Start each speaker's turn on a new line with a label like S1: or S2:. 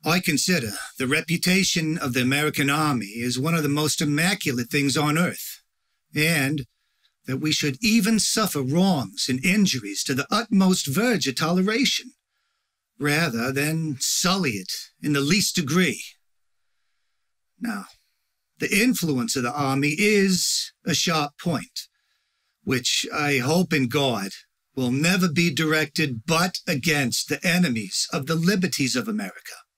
S1: I consider the reputation of the American Army as one of the most immaculate things on earth, and that we should even suffer wrongs and injuries to the utmost verge of toleration, rather than sully it in the least degree. Now, the influence of the Army is a sharp point, which I hope in God will never be directed but against the enemies of the liberties of America.